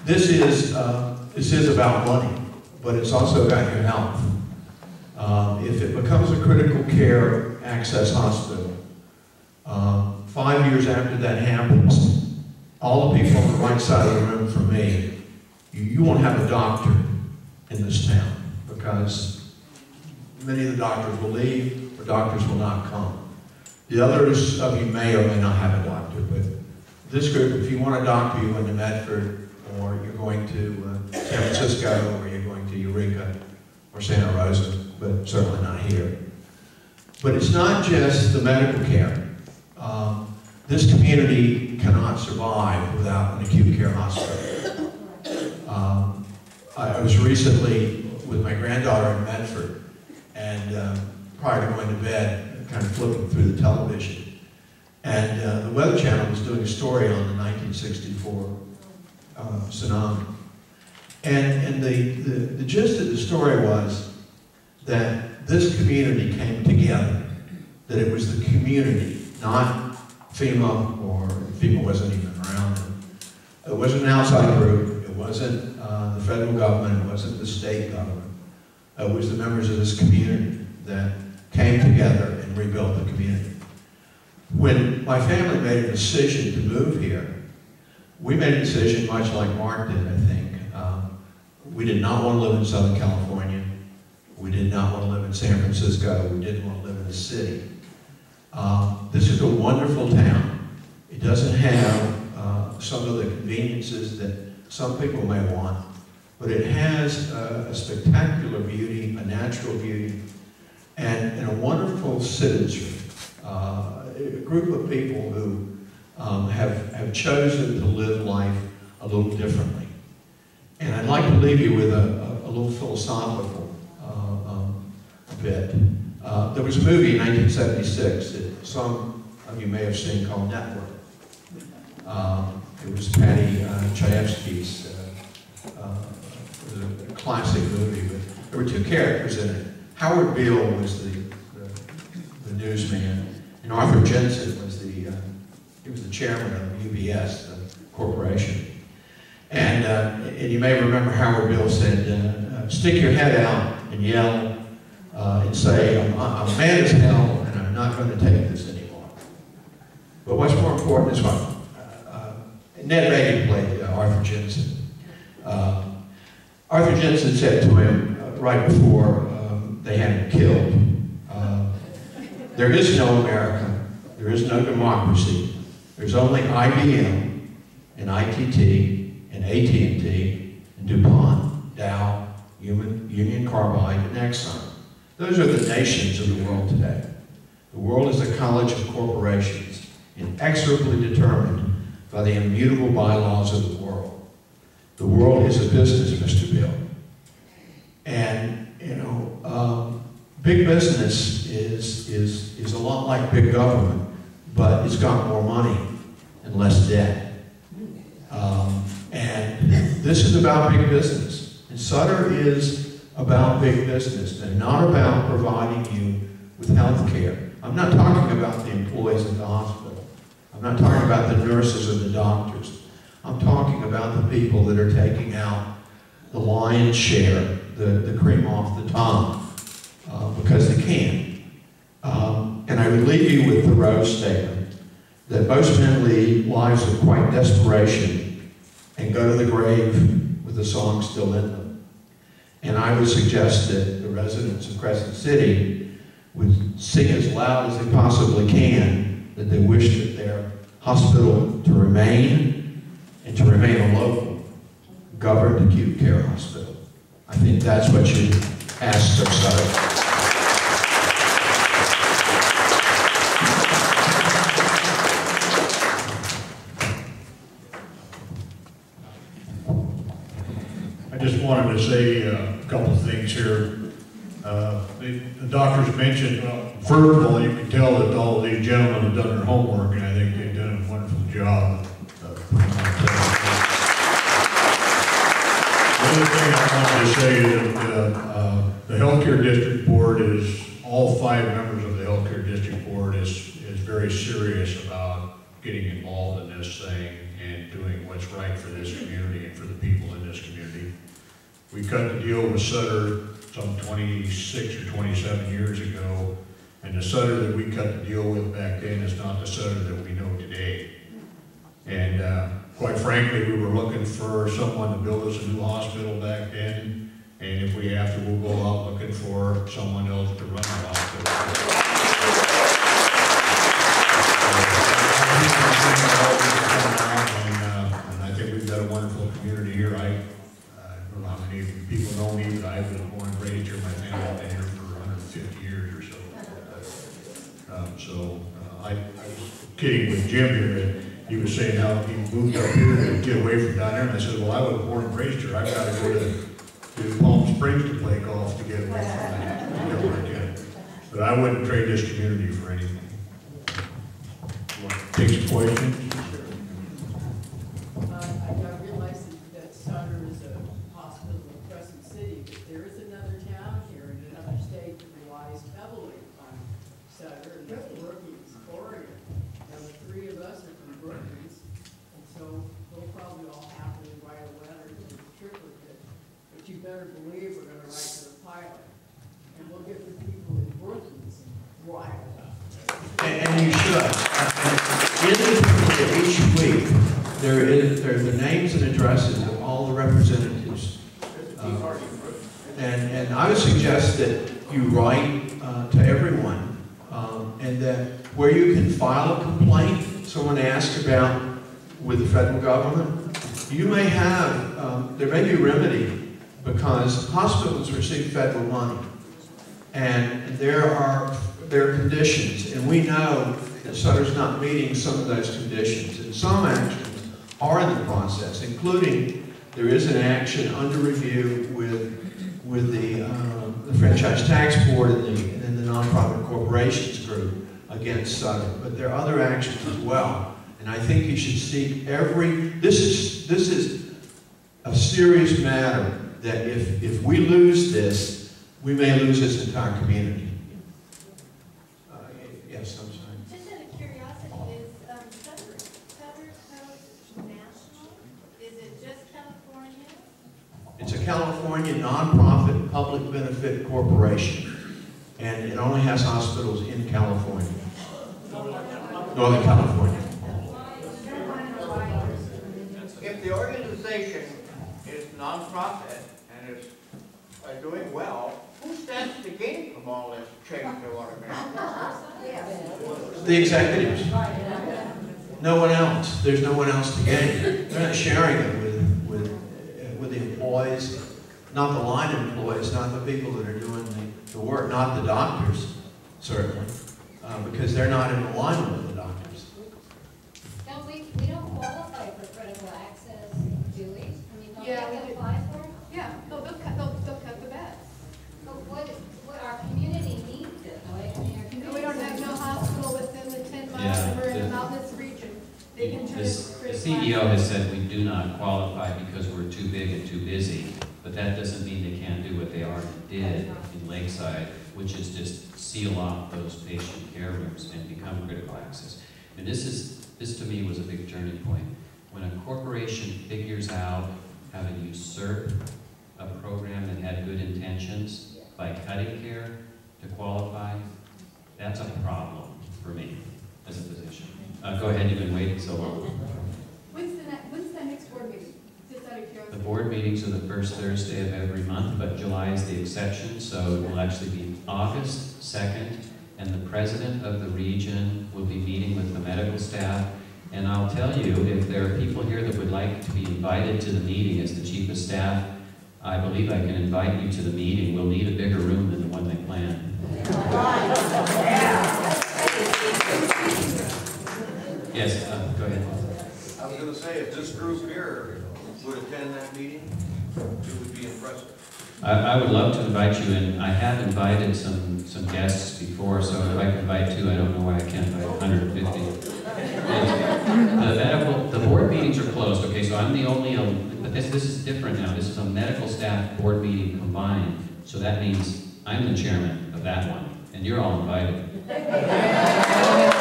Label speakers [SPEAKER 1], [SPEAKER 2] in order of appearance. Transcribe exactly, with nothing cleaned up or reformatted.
[SPEAKER 1] This is, uh, this is about money, but it's also about your health. Um, if it becomes a critical care access hospital, um, five years after that happens, all the people on the right side of the room from me, you, you won't have a doctor in this town because many of the doctors will leave or doctors will not come. The others of you may or may not have a doctor, but this group, if you want a doctor, you went to Medford, or you're going to uh, San Francisco, or you're going to Eureka or Santa Rosa, but certainly not here. But it's not just the medical care. Um, this community cannot survive without an acute care hospital. Um, I, I was recently with my granddaughter in Medford, and uh, prior to going to bed, kind of flipping through the television, and uh, the Weather Channel was doing a story on the nineteen sixty-four uh, tsunami. And, and the, the, the gist of the story was that this community came together, that it was the community, not FEMA, or FEMA wasn't even around then. It wasn't an outside group, it wasn't uh, the federal government, it wasn't the state government. It was the members of this community that came together and rebuilt the community. When my family made a decision to move here, we made a decision much like Mark did, I think. Um, we did not want to live in Southern California. We did not want to live in San Francisco. We didn't want to live in the city. Um, this is a wonderful town. It doesn't have uh, some of the conveniences that some people may want, but it has uh, a spectacular beauty, a natural beauty, and, and a wonderful citizenry. Uh, a group of people who um, have, have chosen to live life a little differently. And I'd like to leave you with a, a, a little philosophical uh, um, bit. Uh, there was a movie in nineteen seventy-six that some of you may have seen called Network. Um, it was Patty uh, Chayefsky's uh, uh, it was a, a classic movie, but there were two characters in it. Howard Beale was the, the, the newsman, and Arthur Jensen was the, uh, he was the chairman of U B S, the corporation. And, uh, and you may remember Howard Beale said, uh, uh, stick your head out and yell uh, and say, I'm, I'm mad as hell and I'm not going to take this anymore. But what's more important is what uh, uh, Ned Reagan played uh, Arthur Jensen. Uh, Arthur Jensen said to him uh, right before um, they had him killed, uh, there is no America, there is no democracy, there's only I B M and I T T and A T and T and DuPont, Dow, Human, Union Carbide, and Exxon. Those are the nations of the world today. The world is a college of corporations, inexorably determined by the immutable bylaws of the world. The world is a business, Mister Bill. And, you know, um, big business is, is, is a lot like big government, but it's got more money and less debt. Um, and this is about big business. And Sutter is about big business and not about providing you with health care. I'm not talking about the employees at the hospital. I'm not talking about the nurses or the doctors. I'm talking about the people that are taking out the lion's share, the, the cream off the top, uh, because they can. Um, and I would leave you with Thoreau's statement that most men lead lives of quite desperation and go to the grave with the song still in them. And I would suggest that the residents of Crescent City would sing as loud as they possibly can that they wish that their hospital to remain and to remain a local governed acute care hospital. I think that's what you asked of Sutter.
[SPEAKER 2] I just wanted to say uh, a couple of things here. Uh, the, the doctors mentioned, well, first of all, you can tell that all of these gentlemen have done their homework, and I think they've done a wonderful job. Uh, the other thing I wanted to say is that uh, uh, the Healthcare District Board is, all five members of the Healthcare District Board is, is very serious about getting involved in this thing. and doing what's right for this community and for the people in this community. We cut the deal with Sutter some twenty-six or twenty-seven years ago, and the Sutter that we cut the deal with back then is not the Sutter that we know today. And uh, quite frankly, we were looking for someone to build us a new hospital back then, and if we have to, we'll go out looking for someone else to run the hospital. And, uh, and I think we've got a wonderful community here. I, uh, I don't know how many people know me, but I was born and raised here. My family has been here for one hundred fifty years or so. Um, so uh, I, I was kidding with Jim here. He was saying how he moved up here to get away from down there, and I said, well, I was born and raised here. I've got to go to, to Palm Springs to play golf to get away from that. You know, where I can. But I wouldn't trade this community for anything. Take some questions.
[SPEAKER 3] Uh, I I realize that Sutter is a hospital in Crescent City, but there is another town here in another state that relies heavily on Sutter, and that's Brookings, Oregon. Now, the three of us are from Brookings, and so we'll probably all happily write a letter to the triplicate, but you better believe we're gonna write to the pilot, and we'll get the people in Brookings riled up.
[SPEAKER 1] And, and you should. In the each week, there is there are the names and addresses of all the representatives. Uh, and, and I would suggest that you write uh, to everyone, um, and that where you can file a complaint, someone asks about with the federal government, you may have, um, there may be a remedy, because hospitals receive federal money. And there are, there are conditions, and we know that Sutter's not meeting some of those conditions. And some actions are in the process, including there is an action under review with, with the, uh, the Franchise Tax Board and the, and the Nonprofit Corporations Group against Sutter. But there are other actions as well. And I think you should seek every, this is, this is a serious matter that if, if we lose this, we may lose this entire community. Uh, yes, I'm sorry.
[SPEAKER 4] Just out of curiosity, is um, Sutter, Sutter Coast national? Is it just California?
[SPEAKER 1] It's a California nonprofit public benefit corporation, and it only has hospitals in California, Northern California.
[SPEAKER 5] If the organization is nonprofit and is uh, doing well, who stands to gain from all this change they want to make?
[SPEAKER 1] The executives. No one else. There's no one else to gain. They're not sharing it with, with, uh, with the employees, not the line employees, not the people that are doing the, the work, not the doctors, certainly, uh, because they're not in alignment with the doctors.
[SPEAKER 4] Don't we, we don't qualify for critical access, do we? I mean, don't
[SPEAKER 6] Yeah,
[SPEAKER 4] we
[SPEAKER 6] we do.
[SPEAKER 4] apply for it?
[SPEAKER 6] Yeah, they'll, they'll cut, they'll, they'll cut the beds.
[SPEAKER 4] But what, what our community needs it, right? I mean, our
[SPEAKER 6] And
[SPEAKER 4] community.
[SPEAKER 6] we don't have no hospital within the ten miles,
[SPEAKER 7] Yeah,
[SPEAKER 6] and we're in a
[SPEAKER 7] the-
[SPEAKER 6] mountainous region. They can turn
[SPEAKER 7] This-
[SPEAKER 6] it
[SPEAKER 7] The
[SPEAKER 6] critical
[SPEAKER 7] C E O
[SPEAKER 6] access.
[SPEAKER 7] has said we do not qualify because we're too big and too busy, but that doesn't mean they can't do what they already did in Lakeside, which is just seal off those patient care rooms and become critical access. And this is, this to me was a big turning point. When a corporation figures out how to usurp a program that had good intentions by cutting care to qualify, that's a problem for me as a physician. Uh, go ahead, you've been waiting so long.
[SPEAKER 6] When's the, ne- when's the next board meeting? Just out of
[SPEAKER 7] The
[SPEAKER 6] curiosity.
[SPEAKER 7] board meetings are the first Thursday of every month, but July is the exception, so it will actually be August second, and the president of the region will be meeting with the medical staff. And I'll tell you, if there are people here that would like to be invited to the meeting as the chief of staff, I believe I can invite you to the meeting. We'll need a bigger room than the one they planned. Yes, uh, go ahead.
[SPEAKER 8] I was going to say, if this group here would attend that meeting, it would be impressive.
[SPEAKER 7] I, I would love to invite you, and I have invited some, some guests before, so if I can invite two, I don't know why I can't invite one hundred fifty. The medical, the board meetings are closed, okay, so I'm the only, um, but this, this is different now. This is a medical staff board meeting combined, so that means I'm the chairman of that one, and you're all invited.